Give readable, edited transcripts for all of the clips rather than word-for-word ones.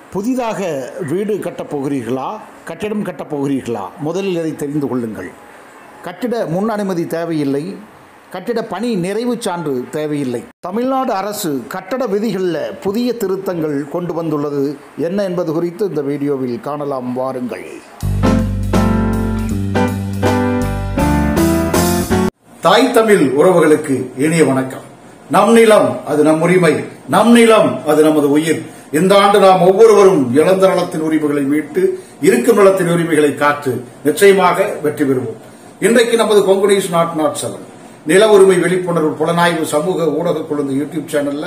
புதிதாக வீடு கட்டப் போகிறீர்களா, கட்டிடம் கட்டப் போகிறீர்களா? முதலில் இதை தெரிந்து கொள்ளுங்கள். கட்டிட முன் அனுமதி தேவையில்லை, கட்டிட பணி நிறைவு சான்று தேவையில்லை. தமிழ்நாடு அரசு கட்டட விதிகளில் புதிய திருத்தங்கள் கொண்டு வந்துள்ளது. என்ன என்பது குறித்து இந்த வீடியோவில் காணலாம், வாருங்கள். தாய் தமிழ் உறவுகளுக்கு இனிய வணக்கம். நம் நிலம் அது நம் உரிமை, நம் நிலம் அது நமது உயிர். இந்த ஆண்டு நாம் ஒவ்வொருவரும் இழந்த நலத்தின் உரிமைகளை மீட்டு இருக்கும் நலத்தின் உரிமைகளை காத்து நிச்சயமாக வெற்றி பெறுவோம். இன்றைக்கு நமது கொங்கு நியூஸ் நாட் 7 நில உரிமை விழிப்புணர்வு புலனாய்வு சமூக ஊடக குழந்தை யூடியூப் சேனல்ல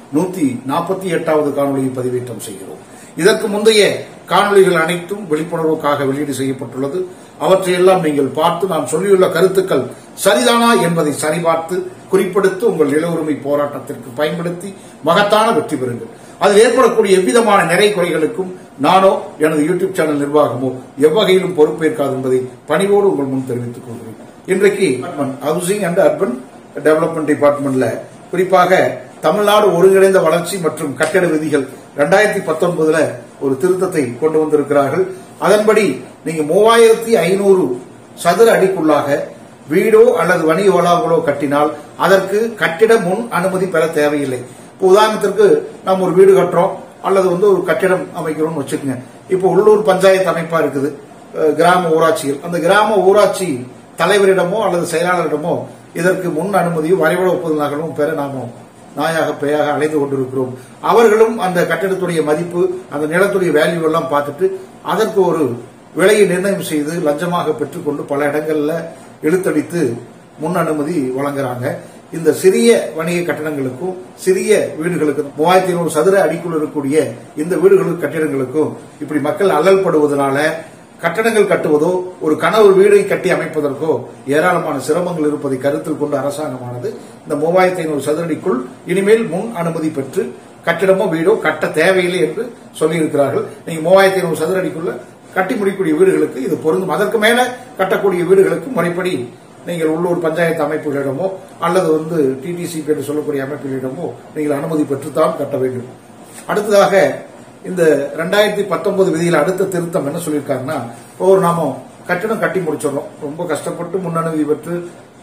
148வது காணொலியை பதிவேற்றம் செய்கிறோம். இதற்கு முந்தைய காணொலிகள் அனைத்தும் விழிப்புணர்வுக்காக வெளியீடு செய்யப்பட்டுள்ளது. அவற்றையெல்லாம் நீங்கள் பார்த்து நான் சொல்லியுள்ள கருத்துக்கள் சரிதானா என்பதை சரிபார்த்து குறிப்பெடுத்து உங்கள் நில உரிமை போராட்டத்திற்கு பயன்படுத்தி மகத்தான வெற்றி பெறுங்கள். அதில் ஏற்படக்கூடிய எவ்விதமான நிறை குறைகளுக்கும் நானோ எனது யூடியூப் சேனல் நிர்வாகமோ எவ்வகையிலும் பொறுப்பேற்காது என்பதை பணிவோடு உங்கள் முன் தெரிவித்துக் கொள்கிறேன். இன்றைக்கு ஹவுசிங் அண்ட் அர்பன் டெவலப்மெண்ட் டிபார்ட்மெண்ட்ல குறிப்பாக தமிழ்நாடு ஒருங்கிணைந்த வளர்ச்சி மற்றும் கட்டிட விதிகள் 2019 ஒரு திருத்தத்தை கொண்டு வந்திருக்கிறார்கள். அதன்படி நீங்க 3500 சதுர அடிக்குள்ளாக வீடோ அல்லது வணிக வளாகங்களோ கட்டினால் அதற்கு கட்டிட முன் அனுமதி பெற தேவையில்லை. உதாரணத்திற்கு நாம் ஒரு வீடு கட்டுறோம் அல்லது ஒரு கட்டிடம் அமைக்கிறோம்னு வச்சுக்கோங்க. இப்போ உள்ளூர் பஞ்சாயத்து அமைப்பா இருக்குது, கிராம ஊராட்சிகள். அந்த கிராம ஊராட்சி தலைவரிடமோ அல்லது செயலாளரிடமோ இதற்கு முன் அனுமதியும் வரைபட ஒப்புதல் நகலும் பெற நாம நாயாக பேயாக அலைந்து கொண்டிருக்கிறோம். அவர்களும் அந்த கட்டிடத்துடைய மதிப்பு, அந்த நிலத்துடைய வேல்யூ எல்லாம் பார்த்துட்டு அதற்கு ஒரு விலையை நிர்ணயம் செய்து லஞ்சமாக பெற்றுக்கொண்டு பல இடங்கள்ல இழுத்தடித்து முன் அனுமதி வழங்குறாங்க. இந்த சிறிய வணிக கட்டடங்களுக்கும் சிறிய வீடுகளுக்கும் 3500 சதுர அடிக்குள் இருக்கக்கூடிய இந்த வீடுகளுக்கு கட்டிடங்களுக்கும் இப்படி மக்கள் அல்லல் படுவதனால கட்டடங்கள் கட்டுவதோ ஒரு கனவு வீடை கட்டி அமைப்பதற்கோ ஏராளமான சிரமங்கள் இருப்பதை கருத்தில் கொண்டு அரசாங்கமானது இந்த 3500 சதுர அடிக்குள் இனிமேல் முன் அனுமதி பெற்று கட்டிடமோ வீடோ கட்ட தேவையில்லை என்று சொல்லியிருக்கிறார்கள். நீங்க 3500 சதுர அடிக்குள்ள கட்டி முடிக்கக்கூடிய வீடுகளுக்கு இது பொருந்தும். அதற்கு மேல கட்டக்கூடிய வீடுகளுக்கு முறைப்படி நீங்கள் உள்ளூர் பஞ்சாயத்து அமைப்புகளிடமோ அல்லது டிடிசிபி என்று சொல்லக்கூடிய அமைப்புகளிடமோ நீங்கள் அனுமதி பெற்றுத்தான் கட்ட வேண்டும். அடுத்ததாக இந்த 2019 விதியில் அடுத்த திருத்தம் என்ன சொல்லியிருக்காங்கன்னா, நாம கட்டிடம் கட்டி முடிச்சிடறோம், ரொம்ப கஷ்டப்பட்டு முன் அனுமதி பெற்று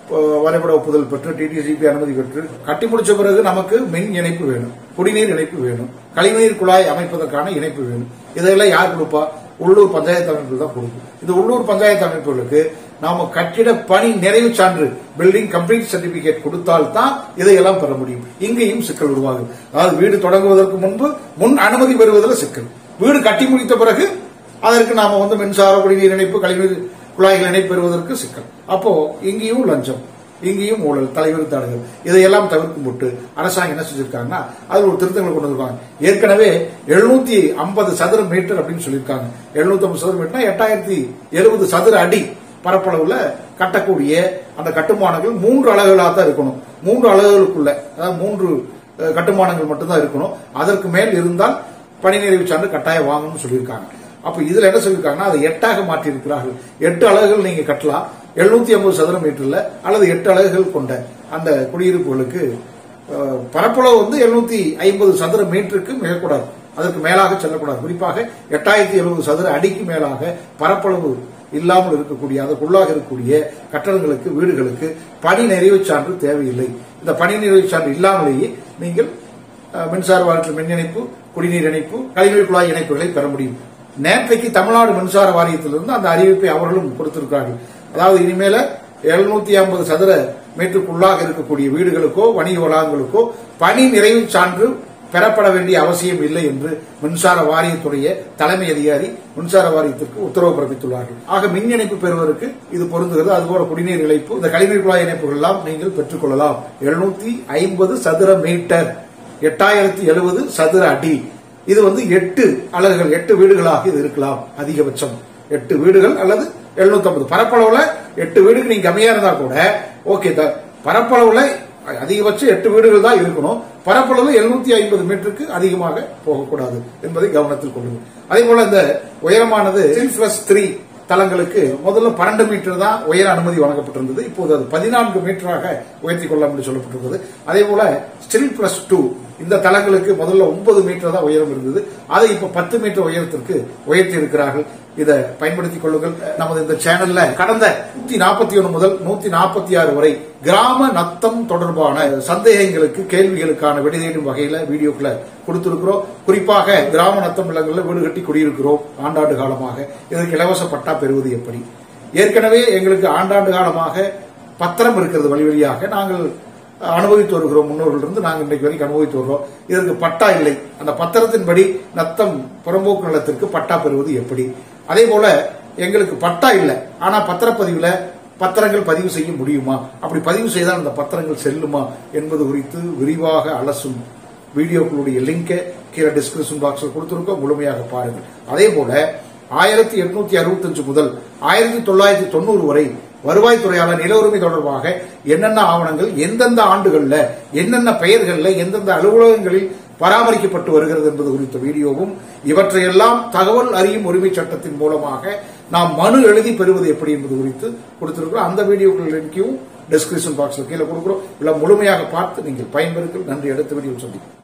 வரைபட ஒப்புதல் பெற்று டிடிசிபி அனுமதி பெற்று கட்டி முடிச்ச பிறகு நமக்கு மின் இணைப்பு வேணும், குடிநீர் இணைப்பு வேணும், கழிவுநீர் குழாய் அமைப்பதற்கான இணைப்பு வேணும். இதெல்லாம் யார் கொடுப்பா? உள்ளூர் பஞ்சாயத்து அமைப்புகள் தான் கொடுக்கும். இந்த உள்ளூர் பஞ்சாயத்து அமைப்புகளுக்கு நாம கட்டிட பணி நிறைவு சான்று பில்டிங் கம்ப்ளீட் சர்டிபிகேட் கொடுத்தால்தான் இதையெல்லாம் பெற முடியும். இங்கேயும் சிக்கல் உருவாகும். அதாவது வீடு தொடங்குவதற்கு முன்பு முன் அனுமதி பெறுவதில் சிக்கல், வீடு கட்டி முடித்த பிறகு அதற்கு நாம மின்சார குடிநீர் இணைப்பு கழிவுநீர் குழாய்கள் இணைப்பு பெறுவதற்கு சிக்கல். அப்போ இங்கேயும் லஞ்சம், இங்கேயும் ஊழல், தலைவர் தடைகள், இதையெல்லாம் தவிர்க்கும் போட்டு அரசாங்கம் என்ன செஞ்சிருக்காங்கன்னா அது ஒரு திருத்தங்களை கொண்டு வந்திருக்காங்க. ஏற்கனவே 750 சதுர மீட்டர் அப்படின்னு சொல்லியிருக்காங்க. 750 சதுர மீட்டர் 8070 சதுர அடி பரப்பளவுல கட்டக்கூடிய அந்த கட்டுமானங்கள் 3 அலகுகளாக தான் இருக்கணும். 3 அலகுகளுக்குள்ள, அதாவது 3 கட்டுமானங்கள் மட்டும்தான் இருக்கணும். அதற்கு மேல் இருந்தால் பணி நிறைவு சான்று கட்டாயம் வாங்கணும்னு சொல்லியிருக்காங்க. அப்ப இதுல என்ன சொல்லியிருக்காங்கன்னா அதை 8ஆக மாற்றி இருக்கிறார்கள். 8 அலகுகள் நீங்க கட்டலாம் 750 சதுர மீட்டர்ல, அல்லது 8 அலகுகள் கொண்ட அந்த குடியிருப்புகளுக்கு பரப்பளவு 750 சதுர மீட்டருக்கு மிகக்கூடாது, அதற்கு மேலாக செல்லக்கூடாது. குறிப்பாக 8070 சதுர அடிக்கு மேலாக பரப்பளவு இல்லாமல் இருக்கக்கூடிய அதற்குள்ளாக இருக்கக்கூடிய கட்டடங்களுக்கு வீடுகளுக்கு பணி நிறைவு சான்று தேவையில்லை. இந்த பணி நிறைவு சான்று இல்லாமலேயே நீங்கள் மின்சார வாரியத்தில் மின் இணைப்பு, குடிநீர் இணைப்பு, கழிவுநீர் குழாய் இணைப்புகளை பெற முடியும். நேற்றைக்கு தமிழ்நாடு மின்சார வாரியத்திலிருந்து அந்த அறிவிப்பை அவர்களும் கொடுத்திருக்கிறார்கள். அதாவது இனிமேல 750 சதுர மீட்டருக்குள்ளாக இருக்கக்கூடிய வீடுகளுக்கோ வணிக வளாகங்களுக்கோ பணி நிறைவு சான்று பெறப்பட வேண்டிய அவசியம் இல்லை என்று மின்சார வாரியத்துடைய தலைமை அதிகாரி மின்சார வாரியத்திற்கு உத்தரவு பிறப்பித்துள்ளார்கள். ஆக மின் இணைப்பு பெறுவதற்கு இது பொருந்துகிறது. அதுபோல குடிநீர் இணைப்பு, இந்த கழிவுநீர் குழாய் இணைப்புகள் எல்லாம் நீங்கள் பெற்றுக் கொள்ளலாம். 750 சதுர மீட்டர் 8070 சதுர அடி. இது 8 அலகுகள், 8 வீடுகளாக இது இருக்கலாம். அதிகபட்சம் 8 வீடுகள் அல்லது 750 பரப்பளவுல 8 வீடுக்கு நீங்க கம்மியா இருந்தா கூட ஓகே தான். பரப்பளவுல அதிகபட்சம் 8 வீடுகள் தான் இருக்கணும். பரப்பளவு 750 மீட்டருக்கு அதிகமாக போகக்கூடாது என்பதை கவனத்தில் கொள்ளுங்கள். அதே போல இந்த உயரமானது 3 தளங்களுக்கு முதல்ல 12 மீட்டர் தான் உயர அனுமதி வழங்கப்பட்டிருந்தது. இப்போது அது 14 மீட்டராக உயர்த்திக் கொள்ளலாம் என்று சொல்லப்பட்டிருக்கிறது. அதே போல ஸ்டில் +2 இந்த தளங்களுக்கு முதல்ல 9 மீட்டர் தான் உயரம் இருந்தது. அதை இப்ப 10 மீட்டர் உயரத்திற்கு உயர்த்தி இருக்கிறார்கள். இதை பயன்படுத்திக் கொள்ளுங்கள். நமது இந்த சேனல்ல கடந்த 141 முதல் 146 வரை கிராம நத்தம் தொடர்பான சந்தேகங்களுக்கு கேள்விகளுக்கான விடை தேடும் வகையில வீடியோக்களை கொடுத்திருக்கிறோம். குறிப்பாக கிராம நத்தம் இல்லங்களில் வீடு கட்டி குடியிருக்கிறோம் ஆண்டாண்டு காலமாக. இதற்கு இலவச பட்டா பெறுவது எப்படி? ஏற்கனவே எங்களுக்கு ஆண்டாண்டு காலமாக பத்திரம் இருக்கிறது. வழி வழியாக நாங்கள் அனுபவித்து வருகிறோம். முன்னோர்களிருந்து நாங்கள் இன்றைக்கு வரைக்கும் அனுபவித்து வருகிறோம். இதற்கு பட்டா இல்லை. அந்த பத்திரத்தின்படி நத்தம் புறம்போக்கு நிலத்திற்கு பட்டா பெறுவது எப்படி? அதே போல எங்களுக்கு பட்டா இல்லை, ஆனா பத்திரப்பதிவுல பத்திரங்கள் பதிவு செய்ய முடியுமா? அப்படி பதிவு செய்தால் அந்த பத்திரங்கள் செல்லுமா என்பது குறித்து விரிவாக அலசும் வீடியோக்களுடைய லிங்கை கீழே டிஸ்கிரிப்ஷன் பாக்ஸில் கொடுத்திருக்கோம். முழுமையாக பாருங்கள். அதே போல 1865 முதல் 1990 வரை வருவாய்த்துறையாளர் நில உரிமை தொடர்பாக என்னென்ன ஆவணங்கள் எந்தெந்த ஆண்டுகள்ல என்னென்ன பெயர்கள்ல எந்தெந்த அலுவலகங்களில் பராமரிக்கப்பட்டு வருகிறது என்பது குறித்த வீடியோவும், இவற்றையெல்லாம் தகவல் அறியும் உரிமை சட்டத்தின் மூலமாக நாம் மனு எழுதி பெறுவது எப்படி என்பது குறித்து கொடுத்திருக்கிறோம். அந்த வீடியோக்கள் லிங்கையும் டிஸ்கிரிப்ஷன் பாக்ஸில் கீழே கொடுக்கிறோம். முழுமையாக பார்த்து நீங்கள் பயன்பெறுங்கள். நன்றி. அடுத்த வீடியோ சந்திப்போம்.